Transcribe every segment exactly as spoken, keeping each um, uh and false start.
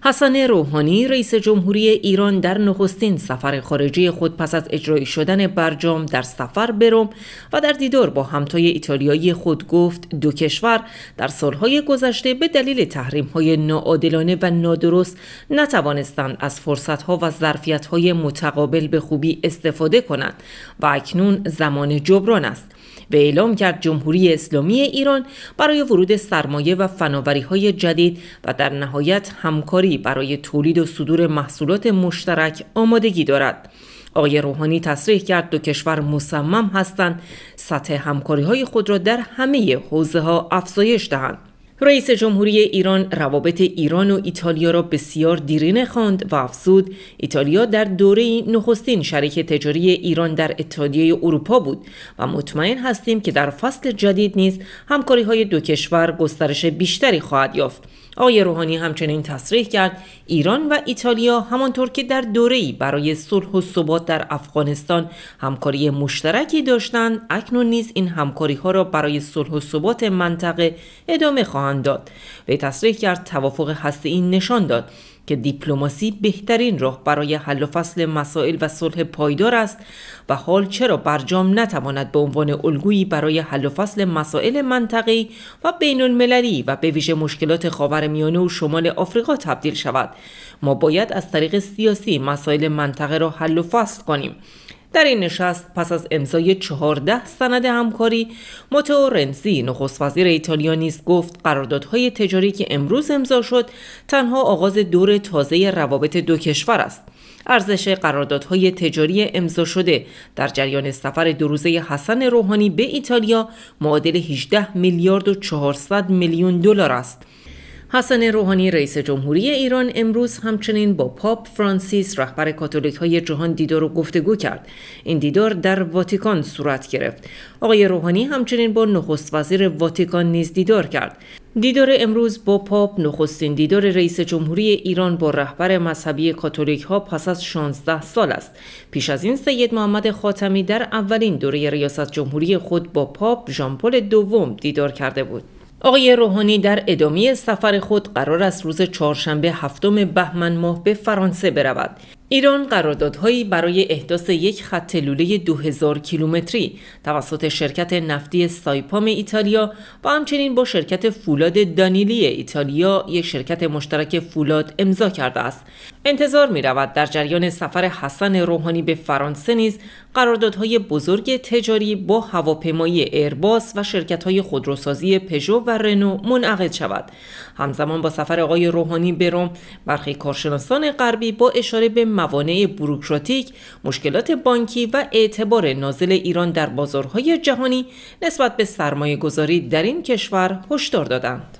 حسن روحانی رئیس جمهوری ایران در نخستین سفر خارجی خود پس از اجرایی شدن برجام در سفر به روم و در دیدار با همتای ایتالیایی خود گفت دو کشور در سالهای گذشته به دلیل تحریم‌های ناعادلانه و نادرست نتوانستند از فرصت‌ها و ظرفیت‌های متقابل به خوبی استفاده کنند و اکنون زمان جبران است. و اعلام کرد جمهوری اسلامی ایران برای ورود سرمایه و فناوری‌های جدید و در نهایت همکاری برای تولید و صدور محصولات مشترک آمادگی دارد. آقای روحانی تصریح کرد دو کشور مصمم هستند سطح همکاری‌های خود را در همه حوزه‌ها افزایش دهند. رئیس جمهوری ایران روابط ایران و ایتالیا را بسیار دیرینه خواند و افزود ایتالیا در دوره نخستین شریک تجاری ایران در اتحادیه اروپا بود و مطمئن هستیم که در فصل جدید نیز همکاری‌های دو کشور گسترش بیشتری خواهد یافت. آقای روحانی همچنین تصریح کرد ایران و ایتالیا همانطور که در دوره‌ای برای صلح و ثبات در افغانستان همکاری مشترکی داشتند، اکنون نیز این همکاری‌ها را برای صلح و ثبات منطقه ادامه خواهند داد. وی تصریح کرد توافق هسته‌ای نشان داد که دیپلماسی بهترین راه برای حل و فصل مسائل و صلح پایدار است و حال چرا برجام نتواند به عنوان الگویی برای حل و فصل مسائل منطقه‌ای و بین المللی و به ویژه مشکلات خاورمیانه و شمال آفریقا تبدیل شود. ما باید از طریق سیاسی مسائل منطقه را حل و فصل کنیم. در این نشست پس از امضای چهارده سند همکاری، ماتئو رنزی نخست وزیر ایتالیا نیز گفت قراردادهای تجاری که امروز امضا شد تنها آغاز دور تازه روابط دو کشور است. ارزش قراردادهای تجاری امضا شده در جریان سفر دو روزه حسن روحانی به ایتالیا معادل هجده میلیارد و چهارصد میلیون دلار است. حسن روحانی رئیس جمهوری ایران امروز همچنین با پاپ فرانسیس رهبر کاتولیک‌های جهان دیدار و گفتگو کرد. این دیدار در واتیکان صورت گرفت. آقای روحانی همچنین با نخست وزیر واتیکان نیز دیدار کرد. دیدار امروز با پاپ نخستین دیدار رئیس جمهوری ایران با رهبر مذهبی کاتولیک‌ها پس از شانزده سال است. پیش از این سید محمد خاتمی در اولین دوره ریاست جمهوری خود با پاپ ژان پل دوم دیدار کرده بود. آقای روحانی در ادامه سفر خود قرار است روز چهارشنبه هفتم بهمن ماه به فرانسه برود. ایران قراردادهایی برای احداث یک خط لوله دو هزار کیلومتری توسط شرکت نفتی سایپام ایتالیا و همچنین با شرکت فولاد دانیلی ایتالیا یک شرکت مشترک فولاد امضا کرده است. انتظار می رود در جریان سفر حسن روحانی به فرانسه نیز قراردادهای بزرگ تجاری با هواپیمایی ایرباس و شرکت‌های خودروسازی پژو و رنو منعقد شود. همزمان با سفر آقای روحانی به روم، برخی کارشناسان غربی با اشاره به موانع بوروکراتیک، مشکلات بانکی و اعتبار نازل ایران در بازارهای جهانی نسبت به سرمایه گذاری در این کشور هشدار دادند.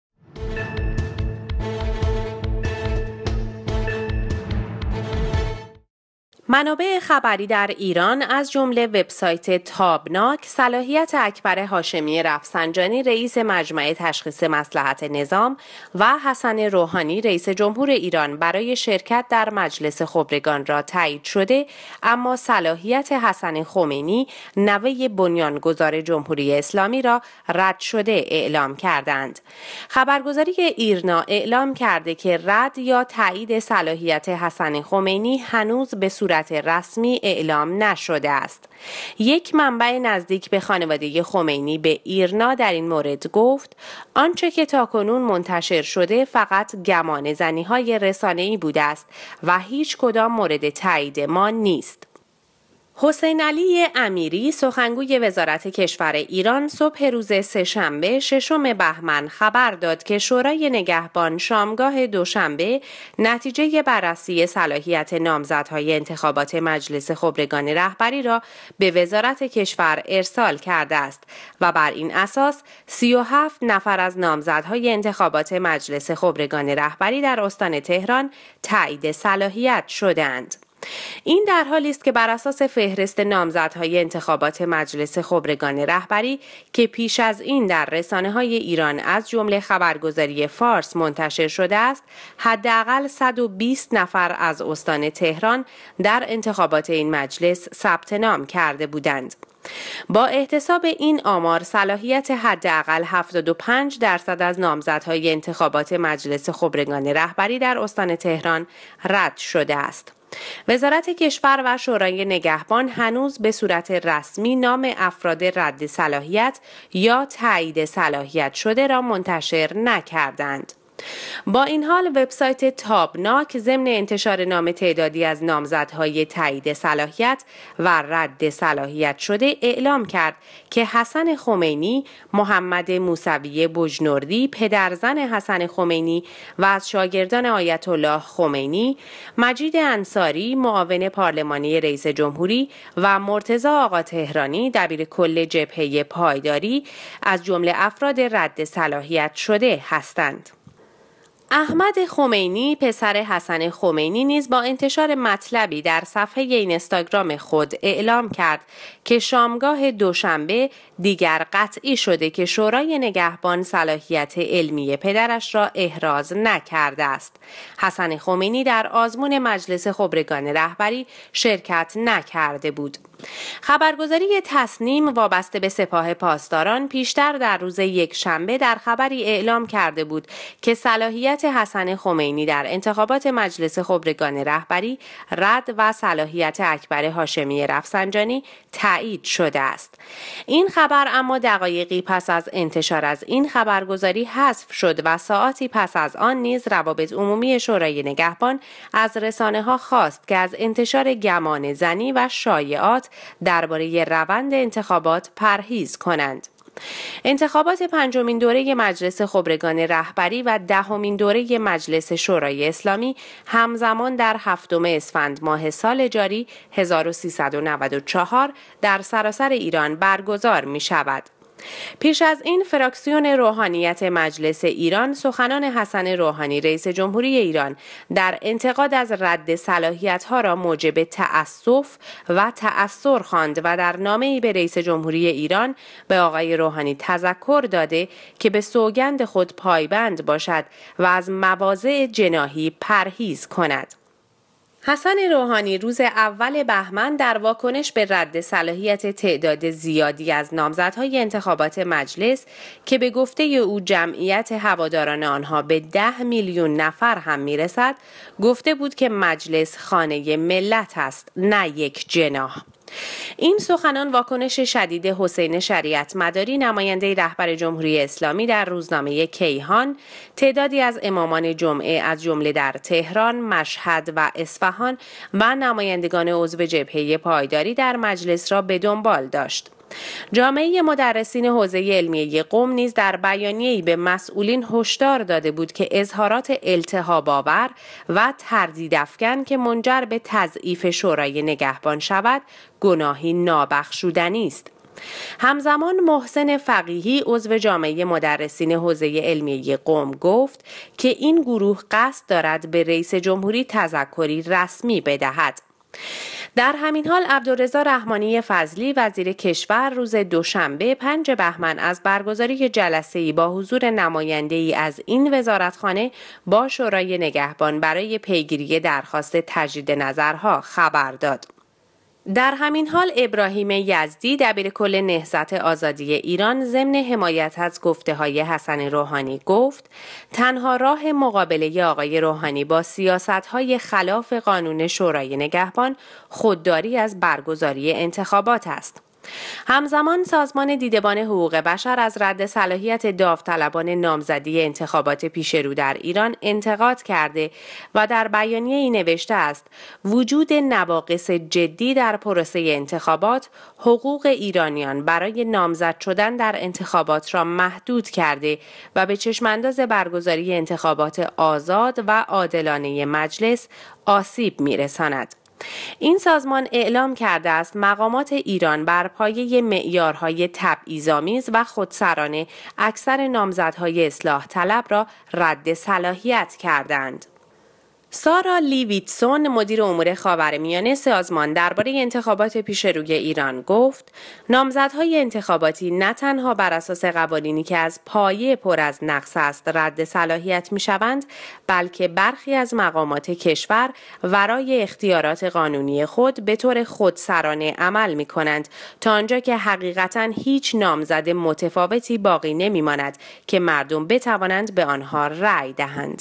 منابع خبری در ایران از جمله وبسایت تابناک صلاحیت اکبر هاشمی رفسنجانی رئیس مجمع تشخیص مصلحت نظام و حسن روحانی رئیس جمهور ایران برای شرکت در مجلس خبرگان را تایید شده، اما صلاحیت حسن خمینی نوه بنیانگذار جمهوری اسلامی را رد شده اعلام کردند. خبرگزاری ایرنا اعلام کرده که رد یا تایید صلاحیت حسن خمینی هنوز به صورت رسمی اعلام نشده است. یک منبع نزدیک به خانواده خمینی به ایرنا در این مورد گفت آنچه که تاکنون منتشر شده فقط گمان زنی‌های رسانه‌ای بوده است و هیچ کدام مورد تایید ما نیست. حسین علی امیری سخنگوی وزارت کشور ایران صبح روز سه‌شنبه ششم بهمن خبر داد که شورای نگهبان شامگاه دوشنبه نتیجه بررسی صلاحیت نامزدهای انتخابات مجلس خبرگان رهبری را به وزارت کشور ارسال کرده است و بر این اساس سی و هفت نفر از نامزدهای انتخابات مجلس خبرگان رهبری در استان تهران تایید صلاحیت شدند. این در حالی است که بر اساس فهرست نامزدهای انتخابات مجلس خبرگان رهبری که پیش از این در رسانه‌های ایران از جمله خبرگزاری فارس منتشر شده است، حداقل صد و بیست نفر از استان تهران در انتخابات این مجلس ثبت نام کرده بودند. با احتساب این آمار صلاحیت حداقل هفتاد و پنج درصد از نامزدهای انتخابات مجلس خبرگان رهبری در استان تهران رد شده است. وزارت کشور و شورای نگهبان هنوز به صورت رسمی نام افراد رد صلاحیت یا تایید صلاحیت شده را منتشر نکردند. با این حال وبسایت تابناک ضمن انتشار نام تعدادی از نامزدهای تایید صلاحیت و رد صلاحیت شده اعلام کرد که حسن خمینی، محمد موسوی بجنوردی پدرزن حسن خمینی و از شاگردان آیت الله خمینی، مجید انصاری معاون پارلمانی رئیس جمهوری و مرتضی آقا تهرانی دبیر کل جبهه پایداری از جمله افراد رد صلاحیت شده هستند. احمد خمینی پسر حسن خمینی نیز با انتشار مطلبی در صفحه اینستاگرام خود اعلام کرد که شامگاه دوشنبه دیگر قطعی شده که شورای نگهبان صلاحیت علمی پدرش را احراز نکرده است. حسن خمینی در آزمون مجلس خبرگان رهبری شرکت نکرده بود. خبرگزاری تصنیم وابسته به سپاه پاسداران پیشتر در روز یک شنبه در خبری اعلام کرده بود که صلاحیت حسن خمینی در انتخابات مجلس خبرگان رهبری رد و صلاحیت اکبر هاشمی رفسنجانی تایید شده است. این خبر اما دقایقی پس از انتشار از این خبرگزاری حذف شد و ساعاتی پس از آن نیز روابط عمومی شورای نگهبان از رسانه‌ها خواست که از انتشار گمان زنی و شایعات درباره روند انتخابات پرهیز کنند. انتخابات پنجمین دوره مجلس خبرگان رهبری و دهمین دوره مجلس شورای اسلامی همزمان در هفتم اسفند ماه سال جاری هزار و سیصد و نود و چهار در سراسر ایران برگزار می شود. پیش از این فراکسیون روحانیت مجلس ایران سخنان حسن روحانی رئیس جمهوری ایران در انتقاد از رد صلاحیت‌ها را موجب تأسف و تأثر خواند و در نامه‌ای به رئیس جمهوری ایران به آقای روحانی تذکر داده که به سوگند خود پایبند باشد و از مواضع جناحی پرهیز کند. حسن روحانی روز اول بهمن در واکنش به رد صلاحیت تعداد زیادی از نامزدهای انتخابات مجلس که به گفته او جمعیت هواداران آنها به ده میلیون نفر هم میرسد، گفته بود که مجلس خانه ملت است، نه یک جناح. این سخنان واکنش شدید حسین شریعت مداری نماینده رهبر جمهوری اسلامی در روزنامه کیهان، تعدادی از امامان جمعه از جمله در تهران، مشهد و اصفهان و نمایندگان عضو جبهه پایداری در مجلس را به دنبال داشت. جامعه مدرسین حوزه علمیه قم نیز در بیانیه‌ای به مسئولین هشدار داده بود که اظهارات التهاب‌آور و تردیدافکن که منجر به تضعیف شورای نگهبان شود گناهی نابخشودنی است. همزمان محسن فقیهی عضو جامعه مدرسین حوزه علمیه قم گفت که این گروه قصد دارد به رئیس جمهوری تذکری رسمی بدهد. در همین حال عبدالرضا رحمانی فضلی وزیر کشور روز دوشنبه پنج بهمن از برگزاری جلسه‌ای با حضور نماینده‌ای از این وزارتخانه با شورای نگهبان برای پیگیری درخواست تجدید نظرها خبر داد. در همین حال ابراهیم یزدی دبیر کل نهضت آزادی ایران ضمن حمایت از گفته‌های حسن روحانی گفت تنها راه مقابله آقای روحانی با سیاست‌های خلاف قانون شورای نگهبان خودداری از برگزاری انتخابات است. همزمان سازمان دیدبان حقوق بشر از رد صلاحیت داوطلبان نامزدی انتخابات پیشرو در ایران انتقاد کرده و در بیانیه‌ای نوشته است وجود نواقص جدی در پروسه انتخابات حقوق ایرانیان برای نامزد شدن در انتخابات را محدود کرده و به چشمانداز برگزاری انتخابات آزاد و عادلانه مجلس آسیب می‌رساند. این سازمان اعلام کرده است مقامات ایران بر پایه معیارهای تبعیض‌آمیز و خودسرانه اکثر نامزدهای اصلاح طلب را رد صلاحیت کردند. سارا لیویتسون مدیر امور خاورمیانه سازمان درباره انتخابات پیش روی ایران گفت نامزدهای انتخاباتی نه تنها بر اساس قوانینی که از پایه پر از نقص است رد صلاحیت می‌شوند، بلکه برخی از مقامات کشور ورای اختیارات قانونی خود به طور خودسرانه عمل می‌کنند تا آنجا که حقیقتاً هیچ نامزد متفاوتی باقی نمی‌ماند که مردم بتوانند به آنها رأی دهند.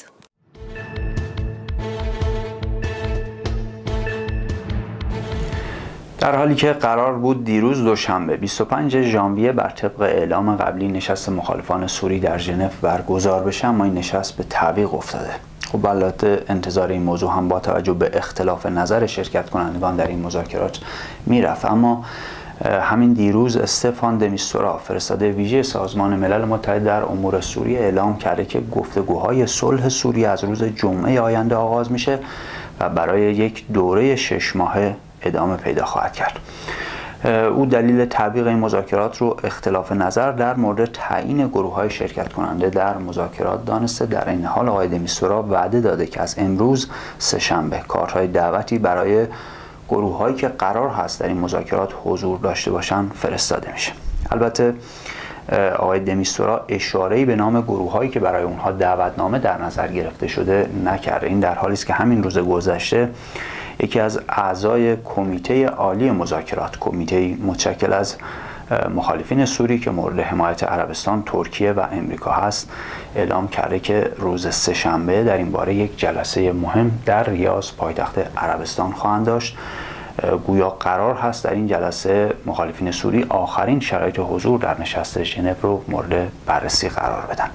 در حالی که قرار بود دیروز دوشنبه بیست و پنجم ژانویه بر طبق اعلام قبلی نشست مخالفان سوری در ژنو برگزار بشه، اما این نشست به تعویق افتاده. خب البته انتظار این موضوع هم با توجه به اختلاف نظر شرکت کنندگان در این مذاکرات میرفت، اما همین دیروز استفان د میستورا فرستاده ویژه سازمان ملل متحد در امور سوریه اعلام کرده که گفتگوهای صلح سوریه از روز جمعه آینده آغاز میشه و برای یک دوره شش ماهه ادامه پیدا خواهد کرد. او دلیل تعویق این مذاکرات رو اختلاف نظر در مورد تعیین گروه‌های شرکت کننده در مذاکرات دانسته. در این حال آقای د میستورا وعده داده که از امروز سه‌شنبه کارت‌های دعوتی برای گروه‌هایی که قرار هست در این مذاکرات حضور داشته باشند فرستاده میشه. البته آقای د میستورا اشاره‌ای به نام گروه‌هایی که برای اونها دعوتنامه در نظر گرفته شده نکرده. این در حالی است که همین روز گذشته یکی از اعضای کمیته عالی مذاکرات، کمیته متشکل از مخالفین سوری که مورد حمایت عربستان، ترکیه و امریکا هست، اعلام کرده که روز سه‌شنبه در این باره یک جلسه مهم در ریاض پایتخت عربستان خواهند داشت. گویا قرار هست در این جلسه مخالفین سوری آخرین شرایط حضور در نشست ژنو رو مورد بررسی قرار بدن.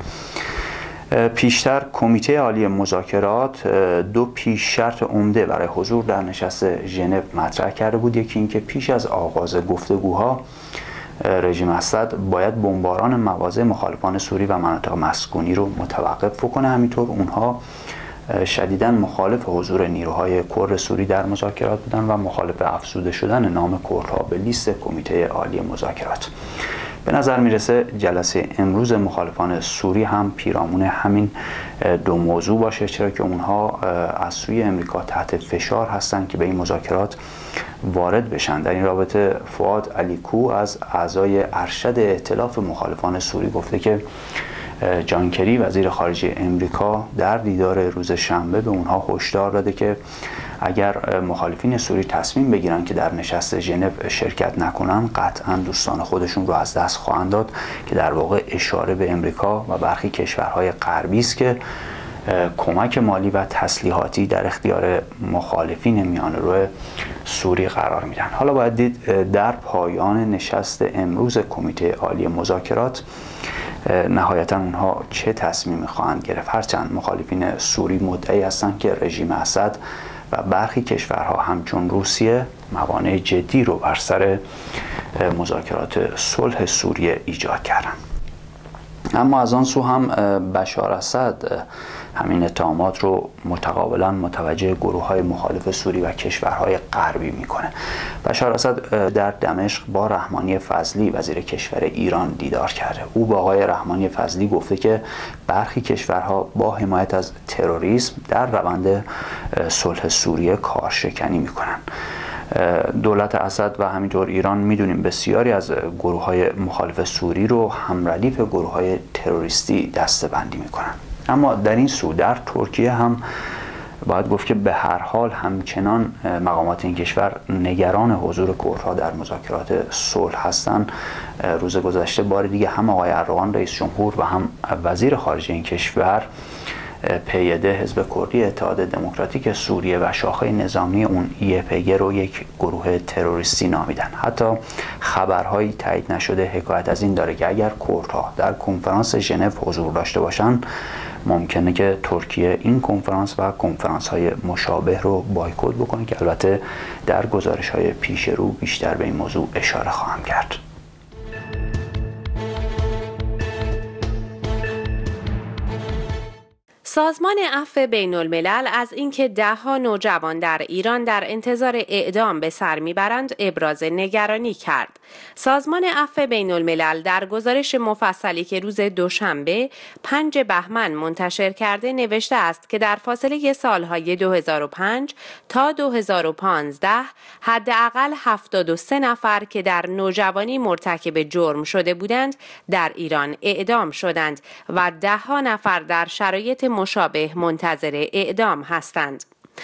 پیشتر کمیته عالی مذاکرات دو پیش شرط عمده برای حضور در نشست ژنو مطرح کرده بود. یکی اینکه پیش از آغاز گفتگوها رژیم اسد باید بمباران مواضع مخالفان سوری و مناطق مسکونی رو متوقف کنه. همینطور اونها شدیداً مخالف حضور نیروهای کرد سوری در مذاکرات بودن و مخالف افزوده شدن نام کردها به لیست کمیته عالی مذاکرات. به نظر میرسه جلسه امروز مخالفان سوری هم پیرامون همین دو موضوع باشه، چرا که اونها از سوی امریکا تحت فشار هستند که به این مذاکرات وارد بشن. در این رابطه فؤاد علیکو از اعضای ارشد ائتلاف مخالفان سوری گفته که جان کری وزیر خارجه امریکا در دیدار روز شنبه به اونها هشدار داده که اگر مخالفین سوری تصمیم بگیرن که در نشست ژنو شرکت نکنن، قطعا دوستان خودشون رو از دست خواهند داد، که در واقع اشاره به امریکا و برخی کشورهای غربی است که کمک مالی و تسلیحاتی در اختیار مخالفین میانه‌رو سوری قرار میدن. حالا باید دید در پایان نشست امروز کمیته عالی مذاکرات نهایتا اونها چه تصمیمی خواهند گرفت. هرچند مخالفین سوری مدعی هستند که رژیم اسد و برخی کشورها همچون روسیه موانع جدی رو بر سر مذاکرات صلح سوریه ایجاد کردند. اما از آن سو هم بشار اسد همین اتهامات رو متقابلا متوجه گروه‌های مخالف سوری و کشورهای غربی میکنه. بشار اسد در دمشق با رحمانی فضلی وزیر کشور ایران دیدار کرده. او با آقای رحمانی فضلی گفته که برخی کشورها با حمایت از تروریسم در روند صلح سوریه کارشکنی میکنن. دولت اسد و همینطور ایران میدونیم بسیاری از گروه‌های مخالف سوری رو همردیف گروه‌های تروریستی دسته‌بندی میکنن. اما در این سو در ترکیه هم باید گفت که به هر حال همچنان مقامات این کشور نگران حضور کردها در مذاکرات صلح هستند. روز گذشته بار دیگه هم آقای اردوغان رئیس جمهور و هم وزیر خارجه این کشور پی‌ده حزب کردی اتحاد دموکراتیک سوریه و شاخه نظامی اون ای پی جی رو یک گروه تروریستی نامیدن. حتی خبرهایی تایید نشده حکایت از این داره که اگر کردها در کنفرانس ژنو حضور داشته باشن، ممکنه که ترکیه این کنفرانس و کنفرانس های مشابه رو بایکوت بکنه، که البته در گزارش های پیش رو بیشتر به این موضوع اشاره خواهم کرد. سازمان عفو بین الملل از اینکه ده‌ها نوجوان در ایران در انتظار اعدام به سر میبرند ابراز نگرانی کرد. سازمان عفو بین الملل در گزارش مفصلی که روز دوشنبه پنج بهمن منتشر کرده نوشته است که در فاصله سالهای دو هزار و پنج تا دو هزار و پانزده حداقل هفتاد و سه نفر که در نوجوانی مرتکب جرم شده بودند در ایران اعدام شدند و ده‌ها نفر در شرایط مشابه منتظر اعدام هستند.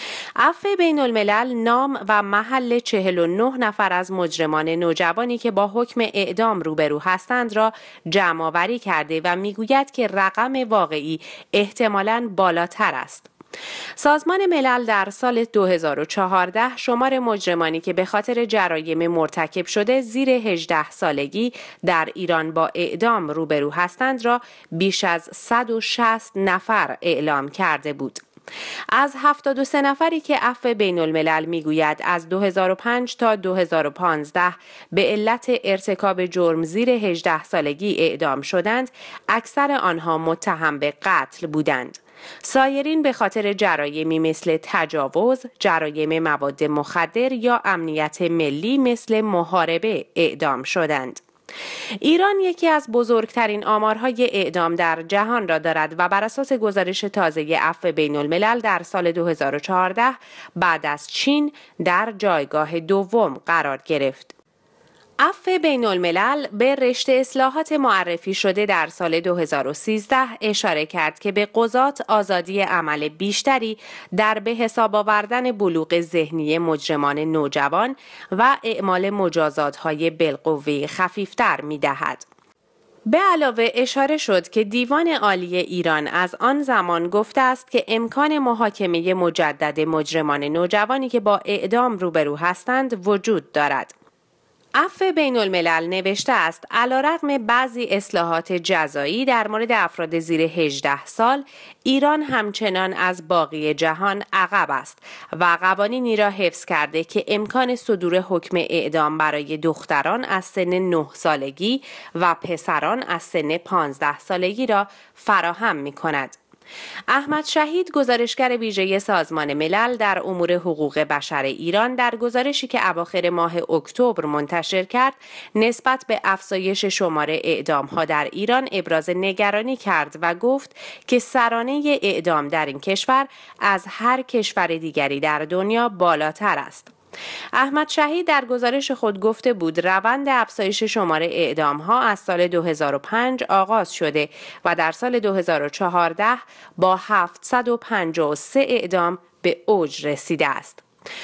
عفو بین الملل نام و محل چهل و نه نفر از مجرمان نوجوانی که با حکم اعدام روبرو هستند را جمع آوری کرده و میگوید که رقم واقعی احتمالاً بالاتر است. سازمان ملل در سال دو هزار و چهارده شمار مجرمانی که به خاطر جرایم مرتکب شده زیر هجده سالگی در ایران با اعدام روبرو هستند را بیش از صد و شصت نفر اعلام کرده بود. از هفتاد و سه نفری که عفو بین الملل میگوید از دو هزار و پنج تا دو هزار و پانزده به علت ارتکاب جرم زیر هجده سالگی اعدام شدند، اکثر آنها متهم به قتل بودند. سایرین به خاطر جرایمی مثل تجاوز، جرایم مواد مخدر یا امنیت ملی مثل محاربه اعدام شدند. ایران یکی از بزرگترین آمارهای اعدام در جهان را دارد و بر اساس گزارش تازه عفو بین الملل در سال دو هزار و چهارده بعد از چین در جایگاه دوم قرار گرفت. عفو بین الملل به رشته اصلاحات معرفی شده در سال دو هزار و سیزده اشاره کرد که به قضات آزادی عمل بیشتری در به حساب آوردن بلوغ ذهنی مجرمان نوجوان و اعمال مجازات‌های بالقوه خفیفتر می‌دهد. به علاوه اشاره شد که دیوان عالی ایران از آن زمان گفته است که امکان محاکمه مجدد مجرمان نوجوانی که با اعدام روبرو هستند وجود دارد. عفو بین الملل نوشته است علیرغم بعضی اصلاحات جزایی در مورد افراد زیر هجده سال، ایران همچنان از باقی جهان عقب است و قوانینی را حفظ کرده که امکان صدور حکم اعدام برای دختران از سن نه سالگی و پسران از سن پانزده سالگی را فراهم می کند. احمد شهید گزارشگر ویژه سازمان ملل در امور حقوق بشر ایران در گزارشی که اواخر ماه اکتبر منتشر کرد نسبت به افزایش شمار اعدام‌ها در ایران ابراز نگرانی کرد و گفت که سرانه اعدام در این کشور از هر کشور دیگری در دنیا بالاتر است. احمد شهید در گزارش خود گفته بود روند افزایش شمار اعدام‌ها از سال دو هزار و پنج آغاز شده و در سال دو هزار و چهارده با هفتصد و پنجاه و سه اعدام به اوج رسیده است.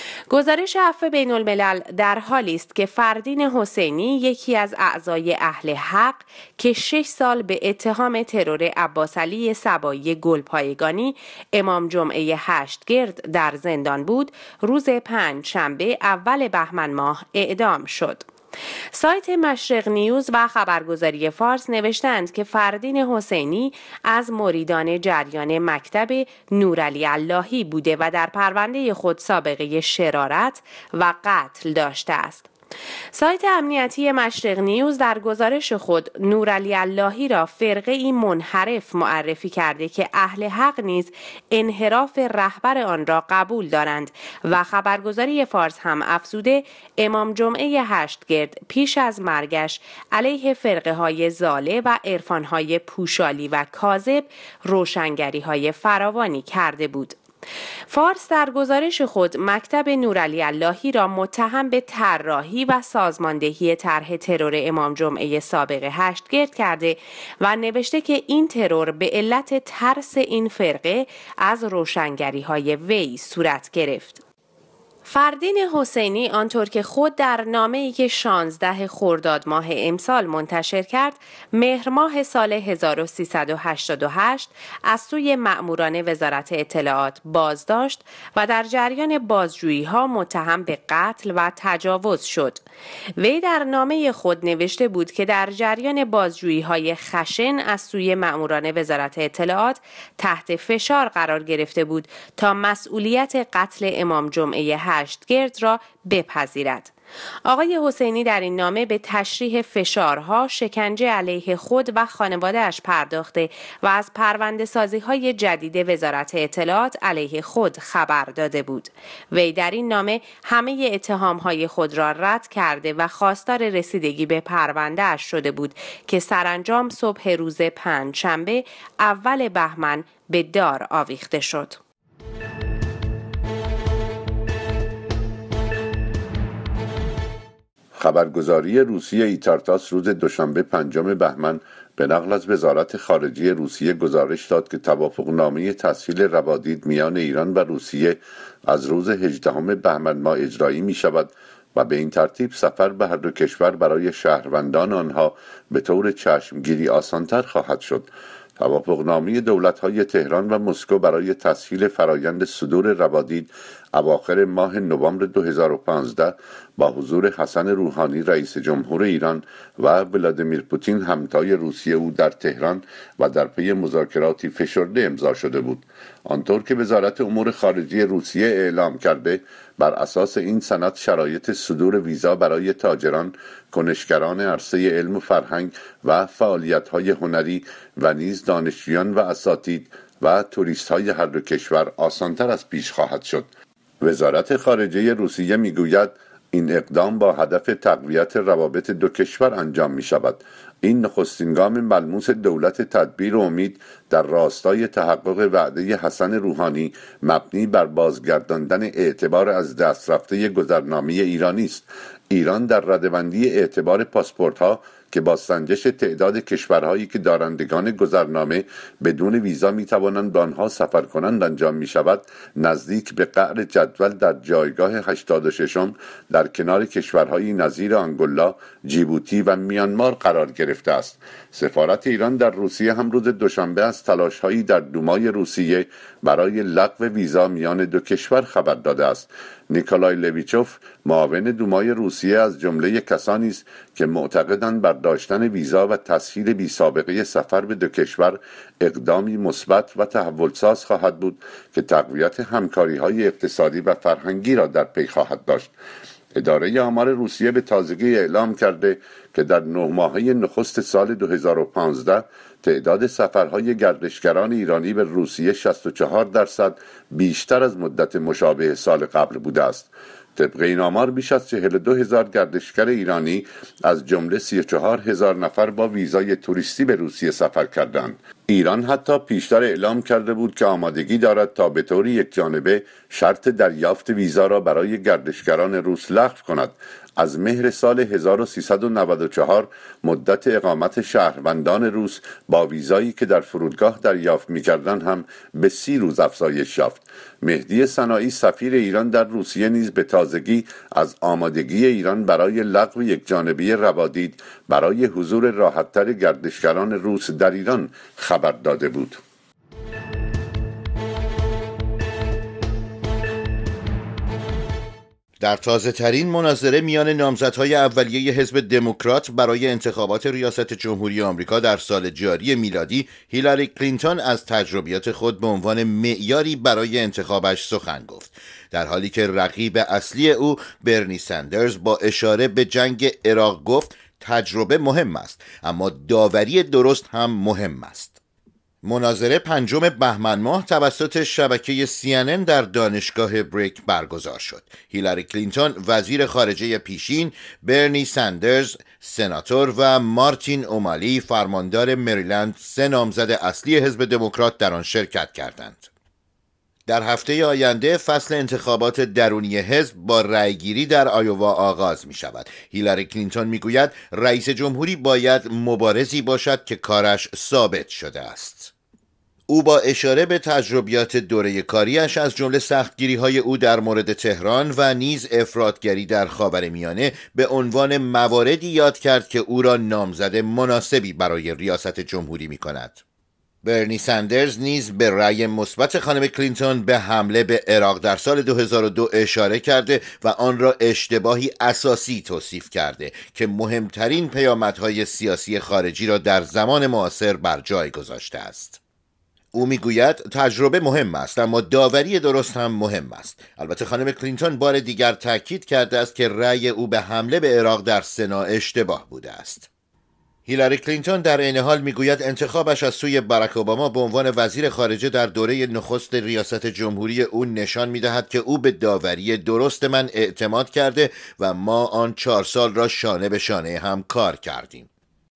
گزارش عفو بین الملل در حالی است که فردین حسینی یکی از اعضای اهل حق که شش سال به اتهام ترور عباسعلی صبایی گلپایگانی امام جمعه هشتگرد در زندان بود، روز پنج شنبه اول بهمن ماه اعدام شد. سایت مشرق نیوز و خبرگزاری فارس نوشتند که فردین حسینی از مریدان جریان مکتب نورعلی اللهی بوده و در پرونده خود سابقه شرارت و قتل داشته است. سایت امنیتی مشرق نیوز در گزارش خود نورعلی اللهی را فرقه ای منحرف معرفی کرده که اهل حق نیز انحراف رهبر آن را قبول دارند و خبرگزاری فارس هم افزوده امام جمعه هشتگرد پیش از مرگش علیه فرقه های ضاله و عرفان های پوشالی و کاذب روشنگری های فراوانی کرده بود. فارس در گزارش خود مکتب نورعلی اللهی را متهم به طراحی و سازماندهی طرح ترور امام جمعه سابق هشتگرد کرده و نوشته که این ترور به علت ترس این فرقه از روشنگری‌های وی صورت گرفت. فردین حسینی آنطور که خود در نامه‌ای که شانزده خرداد ماه امسال منتشر کرد، مهر ماه سال هزار و سیصد و هشتاد و هشت از سوی مأموران وزارت اطلاعات بازداشت و در جریان بازجویی‌ها متهم به قتل و تجاوز شد. وی در نامه خود نوشته بود که در جریان بازجویی‌های خشن از سوی مأموران وزارت اطلاعات تحت فشار قرار گرفته بود تا مسئولیت قتل امام جمعه هشتگرد را بپذیرد. آقای حسینی در این نامه به تشریح فشارها، شکنجه علیه خود و خانواده‌اش پرداخته و از پرونده سازی‌های جدید وزارت اطلاعات علیه خود خبر داده بود. وی در این نامه همه اتهام‌های خود را رد کرده و خواستار رسیدگی به پرونده‌اش شده بود که سرانجام صبح روز پنجشنبه اول بهمن به دار آویخته شد. خبرگزاری روسیه ایتارتاس روز دوشنبه پنجم بهمن به نقل از وزارت خارجه روسیه گزارش داد که توافقنامه تسهیل روادید میان ایران و روسیه از روز هجدهم بهمن ماه اجرایی می شود و به این ترتیب سفر به هر دو کشور برای شهروندان آنها به طور چشمگیری آسانتر خواهد شد. توافقنامه دولت‌های تهران و مسکو برای تسهیل فرایند صدور روادید اواخر ماه نوامبر دو هزار و پانزده با حضور حسن روحانی رئیس جمهور ایران و ولادیمیر پوتین همتای روسیه او در تهران و در پی مذاکراتی فشرده امضا شده بود. آنطور که وزارت امور خارجه روسیه اعلام کرده، بر اساس این سند شرایط صدور ویزا برای تاجران، کنشگران عرصه علم و فرهنگ و فعالیت‌های هنری و نیز دانشجویان و اساتید و توریست‌های هر دو کشور آسان‌تر از پیش خواهد شد. وزارت خارجه روسیه میگوید این اقدام با هدف تقویت روابط دو کشور انجام می شود. این نخستین گام ملموس دولت تدبیر و امید در راستای تحقق وعده حسن روحانی مبنی بر بازگرداندن اعتبار از دست رفته گذرنامه ایرانی است. ایران در رده‌بندی اعتبار پاسپورت‌ها که با سنجش تعداد کشورهایی که دارندگان گذرنامه بدون ویزا میتوانند به آنها سفر کنند انجام می شود، نزدیک به قعر جدول در جایگاه هشتاد و ششم در کنار کشورهایی نظیر آنگولا، جیبوتی و میانمار قرار گرفته است. سفارت ایران در روسیه هم روز دوشنبه از تلاش‌هایی در دومای روسیه برای لغو ویزا میان دو کشور خبر داده است. نیکولای لویچوف، معاون دومای روسیه، از جمله کسانی است که معتقدند برداشتن ویزا و تسهیل بی سابقه سفر به دو کشور اقدامی مثبت و تحولساز خواهد بود که تقویت همکاری‌های اقتصادی و فرهنگی را در پی خواهد داشت. اداره آمار روسیه به تازگی اعلام کرده که در نه ماهه نخست سال دو هزار و پانزده تعداد سفرهای گردشگران ایرانی به روسیه شصت و چهار درصد بیشتر از مدت مشابه سال قبل بوده است. طبق این آمار بیش از چهل و دو هزار گردشگر ایرانی از جمله سی و چهار هزار نفر با ویزای توریستی به روسیه سفر کردند. ایران حتی پیشتر اعلام کرده بود که آمادگی دارد تا به طور یکجانبه شرط دریافت ویزا را برای گردشگران روس لغو کند. از مهر سال هزار و سیصد و نود و چهار مدت اقامت شهروندان روس با ویزایی که در فرودگاه دریافت می‌کردند هم به سی روز افزایش یافت. مهدی صناعی سفیر ایران در روسیه نیز به تازگی از آمادگی ایران برای لغو یکجانبه روادید برای حضور راحت‌تر گردشگران روس در ایران خبر داده بود. در تازه ترین مناظره میان نامزدهای اولیه حزب دموکرات برای انتخابات ریاست جمهوری آمریکا در سال جاری میلادی، هیلاری کلینتون از تجربیات خود به عنوان معیاری برای انتخابش سخن گفت، در حالی که رقیب اصلی او برنی سندرز با اشاره به جنگ عراق گفت تجربه مهم است، اما داوری درست هم مهم است. مناظره پنجم بهمن ماه توسط شبکه سی ان ان در دانشگاه بریک برگزار شد. هیلاری کلینتون وزیر خارجه پیشین، برنی سندرز سناتور و مارتین اومالی فرماندار مریلند، سه نامزد اصلی حزب دموکرات در آن شرکت کردند. در هفته آینده فصل انتخابات درونی حزب با رأیگیری در آیووا آغاز می شود. هیلاری کلینتون می گوید رئیس جمهوری باید مبارزی باشد که کارش ثابت شده است. او با اشاره به تجربیات دوره کاریش از جمله سختگیری‌های او در مورد تهران و نیز افراطگری در خاورمیانه به عنوان مواردی یاد کرد که او را نامزد مناسبی برای ریاست جمهوری می کند. برنی سندرز نیز به رأی مثبت خانم کلینتون به حمله به عراق در سال دو هزار و دو اشاره کرده و آن را اشتباهی اساسی توصیف کرده که مهمترین پیامدهای سیاسی خارجی را در زمان معاصر بر جای گذاشته است. او میگوید تجربه مهم است اما داوری درست هم مهم است. البته خانم کلینتون بار دیگر تاکید کرده است که رأی او به حمله به عراق در سنا اشتباه بوده است. هیلاری کلینتون در عین حال میگوید انتخابش از سوی باراک اوباما به عنوان وزیر خارجه در دوره نخست ریاست جمهوری او نشان میدهد که او به داوری درست من اعتماد کرده و ما آن چهار سال را شانه به شانه هم کار کردیم.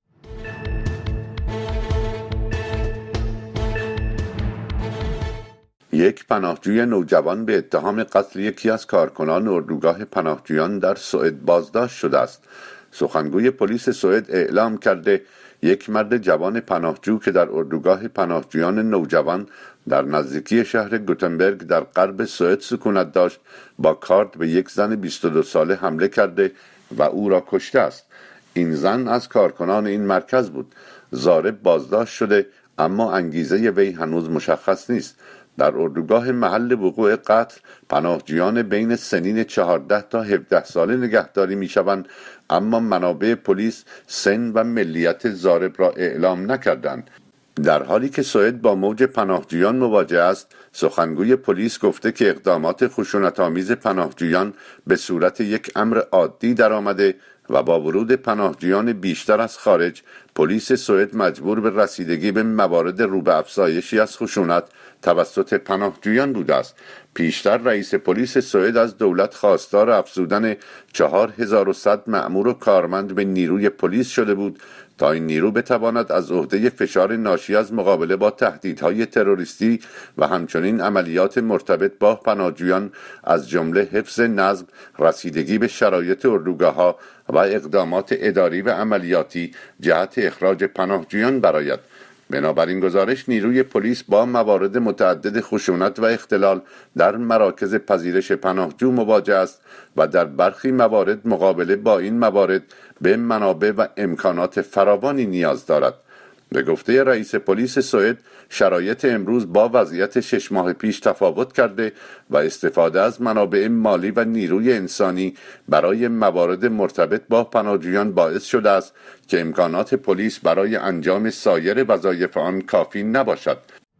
یک پناهجوی نوجوان به اتهام قتل یکی از کارکنان اردوگاه پناهجویان در سوئد بازداشت شده است. سخنگوی پلیس سوئد اعلام کرده یک مرد جوان پناهجو که در اردوگاه پناهجویان نوجوان در نزدیکی شهر گوتنبرگ در غرب سوئد سکونت داشت با کارد به یک زن بیست و دو ساله حمله کرده و او را کشته است. این زن از کارکنان این مرکز بود. ضارب بازداشت شده اما انگیزه وی هنوز مشخص نیست. در اردوگاه محل وقوع قتل پناهجویان بین سنین چهارده تا هفده ساله نگهداری می شوند، اما منابع پلیس سن و ملیت ضارب را اعلام نکردند. در حالی که سوئد با موج پناهجویان مواجه است، سخنگوی پلیس گفته که اقدامات خشونت‌آمیز پناهجویان به صورت یک امر عادی درآمده و با ورود پناهجویان بیشتر از خارج، پلیس سوئد مجبور به رسیدگی به موارد رو به افزایشی از خشونت توسط پناهجویان بوده است. پیشتر رئیس پلیس سوئد از دولت خواستار افزودن چهار هزار و صد مأمور و کارمند به نیروی پلیس شده بود تا این نیرو بتواند از عهده فشار ناشی از مقابله با تهدیدهای تروریستی و همچنین عملیات مرتبط با پناهجویان از جمله حفظ نظم، رسیدگی به شرایط اردوگاه‌ها و اقدامات اداری و عملیاتی جهت اخراج پناهجویان برآید. بنابراین گزارش نیروی پلیس با موارد متعدد خشونت و اختلال در مراکز پذیرش پناهجو مواجه است و در برخی موارد مقابله با این موارد به منابع و امکانات فراوانی نیاز دارد. به گفته رئیس پلیس سوئد، شرایط امروز با وضعیت شش ماه پیش تفاوت کرده و استفاده از منابع مالی و نیروی انسانی برای موارد مرتبط با پناهجویان باعث شده است که امکانات پلیس برای انجام سایر وظایف آن کافی نباشد.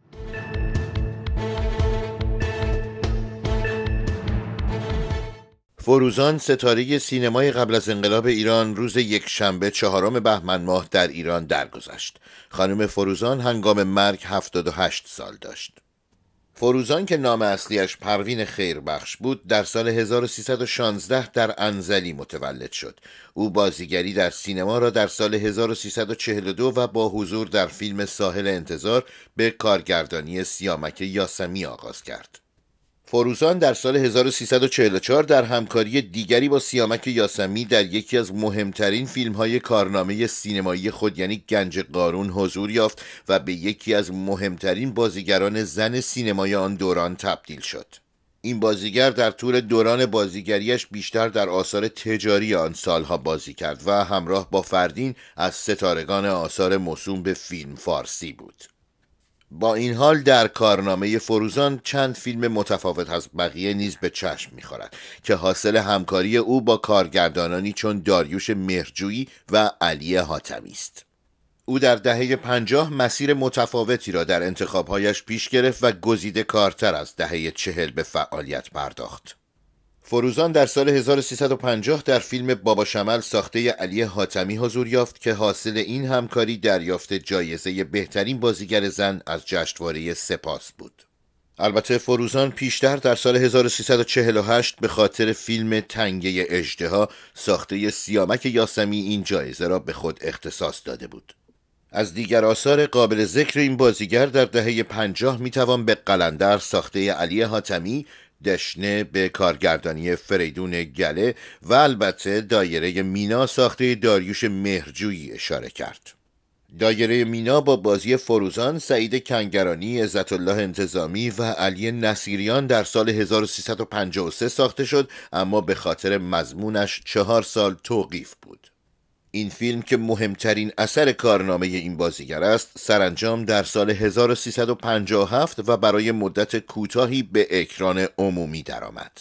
فروزان، ستاره سینمای قبل از انقلاب ایران، روز یک شنبه چهارم بهمن ماه در ایران درگذشت. خانم فروزان هنگام مرگ هفتاد و هشت سال داشت. فروزان که نام اصلیش پروین خیربخش بود، در سال هزار و سیصد و شانزده در انزلی متولد شد. او بازیگری در سینما را در سال هزار و سیصد و چهل و دو و با حضور در فیلم ساحل انتظار به کارگردانی سیامک یاسمی آغاز کرد. فروزان در سال هزار و سیصد و چهل و چهار در همکاری دیگری با سیامک یاسمی در یکی از مهمترین فیلم‌های کارنامه سینمایی خود یعنی گنج قارون حضور یافت و به یکی از مهمترین بازیگران زن سینمای آن دوران تبدیل شد. این بازیگر در طول دوران بازیگریش بیشتر در آثار تجاری آن سالها بازی کرد و همراه با فردین از ستارگان آثار موسوم به فیلم فارسی بود. با این حال در کارنامه فروزان چند فیلم متفاوت از بقیه نیز به چشم می‌خورد که حاصل همکاری او با کارگردانانی چون داریوش مهرجویی و علی حاتمی است. او در دهه پنجاه مسیر متفاوتی را در انتخاب‌هایش پیش گرفت و گزیده کارتر از دهه چهل به فعالیت پرداخت. فروزان در سال هزار و سیصد و پنجاه در فیلم بابا شمل ساخته علی حاتمی حضور یافت که حاصل این همکاری دریافت جایزه بهترین بازیگر زن از جشنواره سپاس بود. البته فروزان پیشتر در سال هزار و سیصد و چهل و هشت به خاطر فیلم تنگه اژدها ساخته سیامک یاسمی این جایزه را به خود اختصاص داده بود. از دیگر آثار قابل ذکر این بازیگر در دهه پنجاه میتوان به قلندر ساخته علی حاتمی، دشنه به کارگردانی فریدون گله و البته دایره مینا ساخته داریوش مهرجویی اشاره کرد. دایره مینا با بازی فروزان، سعید کنگرانی، عزت الله انتظامی و علی نصیریان در سال هزار و سیصد و پنجاه و سه ساخته شد، اما به خاطر مضمونش چهار سال توقیف بود. این فیلم که مهمترین اثر کارنامه این بازیگر است، سرانجام در سال هزار و سیصد و پنجاه و هفت و برای مدت کوتاهی به اکران عمومی درآمد.